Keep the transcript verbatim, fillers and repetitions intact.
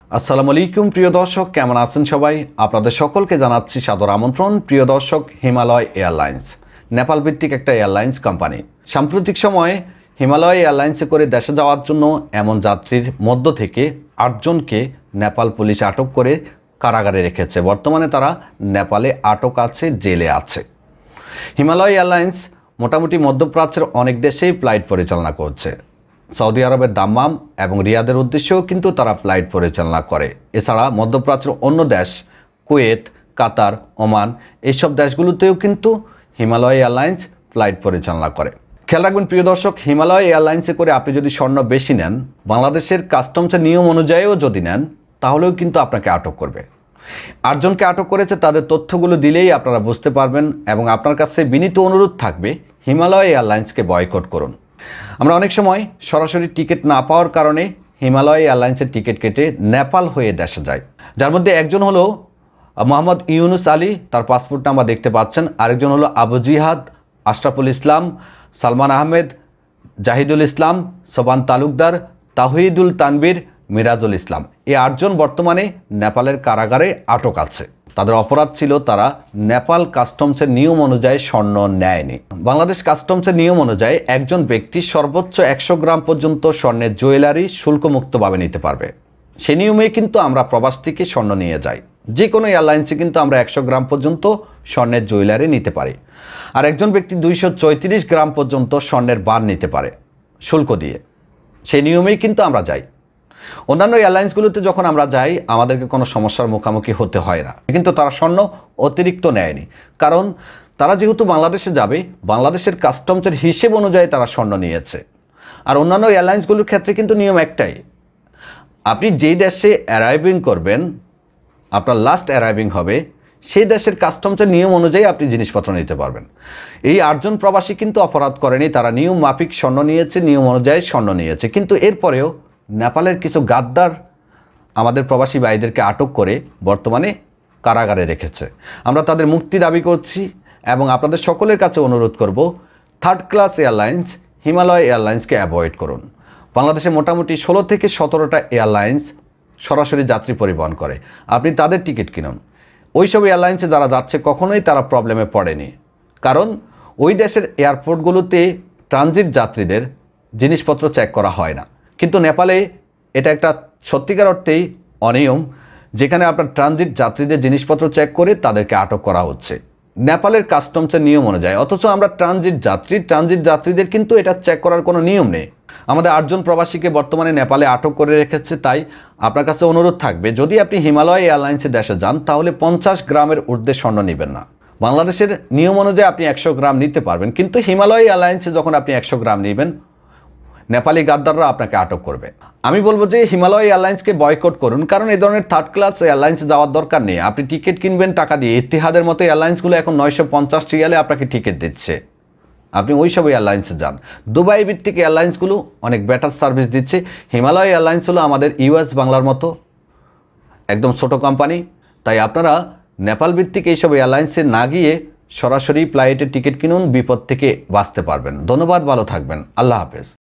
আসসালামু আলাইকুম প্রিয় দর্শক, কেমন আছেন সবাই? আপনাদের সকলকে জানাচ্ছি সাদর আমন্ত্রণ। প্রিয় দর্শক, হিমালয় এয়ারলাইন্স নেপাল ভিত্তিক একটা এয়ারলাইন্স কোম্পানি। সাম্প্রতিক সময়ে হিমালয় এয়ারলাইন্সে করে দেশে যাওয়ার জন্য এমন যাত্রীর মধ্য থেকে আটজনকে নেপাল পুলিশ আটক করে কারাগারে রেখেছে। বর্তমানে তারা নেপালে আটক আছে, জেলে আছে। হিমালয় এয়ারলাইন্স মোটামুটি মধ্যপ্রাচ্যের অনেক দেশেই ফ্লাইট পরিচালনা করছে। সৌদি আরবের দাম্মাম এবং রিয়াদের উদ্দেশ্যেও কিন্তু তারা ফ্লাইট পরিচালনা করে। এছাড়া মধ্যপ্রাচ্যের অন্য দেশ কুয়েত, কাতার, ওমান এইসব দেশগুলোতেও কিন্তু হিমালয় এয়ারলাইন্স ফ্লাইট পরিচালনা করে। খেয়াল রাখবেন প্রিয় দর্শক, হিমালয় এয়ারলাইন্সে করে আপনি যদি স্বর্ণ বেশি নেন, বাংলাদেশের কাস্টমসের নিয়ম অনুযায়ীও যদি নেন, তাহলেও কিন্তু আপনাকে আটক করবে। আটজনকে আটক করেছে, তাদের তথ্যগুলো দিলেই আপনারা বুঝতে পারবেন এবং আপনার কাছে বিনীত অনুরোধ থাকবে হিমালয় এয়ারলাইন্সকে বয়কট করুন। আমরা অনেক সময় সরাসরি টিকিট না পাওয়ার কারণে হিমালয় এয়ারলাইন্সের টিকিট কেটে নেপাল হয়ে দেশে যায়। যার মধ্যে একজন হলো মোহাম্মদ ইউনুস আলী, তার পাসপোর্ট নাম্বার দেখতে পাচ্ছেন। আরেকজন হলো আবু জিহাদ, আশরাফুল ইসলাম, সালমান আহমেদ, জাহিদুল ইসলাম, সোবান তালুকদার, তাহিদুল তানবীর, মিরাজুল ইসলাম। এই আটজন বর্তমানে নেপালের কারাগারে আটক আছে। তাদের অপরাধ ছিল তারা নেপাল কাস্টমসের নিয়ম অনুযায়ী স্বর্ণ নেয়নি। বাংলাদেশ কাস্টমসের নিয়ম অনুযায়ী একজন ব্যক্তি সর্বোচ্চ একশো গ্রাম পর্যন্ত স্বর্ণের জুয়েলারি শুল্কমুক্তভাবে নিতে পারবে। সে নিয়মেই কিন্তু আমরা প্রবাস থেকে স্বর্ণ নিয়ে যাই। যে কোনো এয়ারলাইন্সে কিন্তু আমরা একশো গ্রাম পর্যন্ত স্বর্ণের জুয়েলারি নিতে পারি। আর একজন ব্যক্তি দুইশো চৌত্রিশ গ্রাম পর্যন্ত স্বর্ণের বার নিতে পারে শুল্ক দিয়ে। সেই নিয়মেই কিন্তু আমরা যাই। অন্যান্য এয়ারলাইন্সগুলোতে যখন আমরা যাই আমাদেরকে কোনো সমস্যার মুখোমুখি হতে হয় না, কিন্তু তারা স্বর্ণ অতিরিক্ত নেয়নি। কারণ তারা যেহেতু বাংলাদেশে যাবে, বাংলাদেশের কাস্টমসের হিসেব অনুযায়ী তারা স্বর্ণ নিয়েছে। আর অন্যান্য এয়ারলাইন্সগুলোর ক্ষেত্রে কিন্তু নিয়ম একটাই, আপনি যেই দেশে অ্যারাইভিং করবেন, আপনার লাস্ট অ্যারাইভিং হবে, সেই দেশের কাস্টমসের নিয়ম অনুযায়ী আপনি জিনিসপত্র নিতে পারবেন। এই আটজন প্রবাসী কিন্তু অপরাধ করেনি, তারা নিয়ম মাফিক স্বর্ণ নিয়েছে, নিয়ম অনুযায়ী স্বর্ণ নিয়েছে। কিন্তু এরপরেও নেপালের কিছু গাদ্দার আমাদের প্রবাসী ভাইদেরকে আটক করে বর্তমানে কারাগারে রেখেছে। আমরা তাদের মুক্তি দাবি করছি এবং আপনাদের সকলের কাছে অনুরোধ করব, থার্ড ক্লাস এয়ারলাইন্স হিমালয় এয়ারলাইন্সকে অ্যাভয়েড করুন। বাংলাদেশে মোটামুটি ষোলো থেকে সতেরোটা এয়ারলাইন্স সরাসরি যাত্রী পরিবহন করে। আপনি তাদের টিকিট কিনুন। ওই সব এয়ারলাইন্সে যারা যাচ্ছে কখনোই তারা প্রবলেমে পড়েনি, কারণ ওই দেশের এয়ারপোর্টগুলোতে ট্রানজিট যাত্রীদের জিনিসপত্র চেক করা হয় না। কিন্তু নেপালে এটা একটা সত্যিকার অর্থেই অনিয়ম, যেখানে আপনার ট্রানজিট যাত্রীদের জিনিসপত্র চেক করে তাদেরকে আটক করা হচ্ছে নেপালের কাস্টমসের নিয়ম অনুযায়ী। অথচ আমরা ট্রানজিট যাত্রী ট্রানজিট যাত্রীদের কিন্তু এটা চেক করার কোনো নিয়ম নেই। আমাদের আটজন প্রবাসীকে বর্তমানে নেপালে আটক করে রেখেছে। তাই আপনার কাছে অনুরোধ থাকবে, যদি আপনি হিমালয় এয়ারলাইন্সে দেশে যান তাহলে পঞ্চাশ গ্রামের ঊর্ধ্বে স্বর্ণ নেবেন না। বাংলাদেশের নিয়ম অনুযায়ী আপনি একশো গ্রাম নিতে পারবেন, কিন্তু হিমালয় এয়ারলাইন্সে যখন আপনি একশো গ্রাম নেবেন, নেপালি গাদ্দাররা আপনাকে আটক করবে। আমি বলবো যে হিমালয় এয়ারলাইন্সকে বয়কট করুন, কারণ এই ধরনের থার্ড ক্লাস এয়ারলাইন্সে যাওয়ার দরকার নেই। আপনি টিকিট কিনবেন টাকা দিয়ে। ইতিহাদের মতো এয়ারলাইন্সগুলো এখন নয়শো পঞ্চাশ রিয়ালে আপনাকে টিকিট দিচ্ছে, আপনি ওই সব এয়ারলাইন্সে যান। দুবাই ভিত্তিক এয়ারলাইন্সগুলো অনেক বেটার সার্ভিস দিচ্ছে। হিমালয় এয়ারলাইন্স হলো আমাদের ইউএস বাংলার মতো একদম ছোট কোম্পানি। তাই আপনারা নেপাল ভিত্তিক এইসব এয়ারলাইন্সে না গিয়ে সরাসরি ফ্লাইটের টিকিট কিনুন, বিপদ থেকে বাঁচতে পারবেন। ধন্যবাদ, ভালো থাকবেন, আল্লাহ হাফেজ।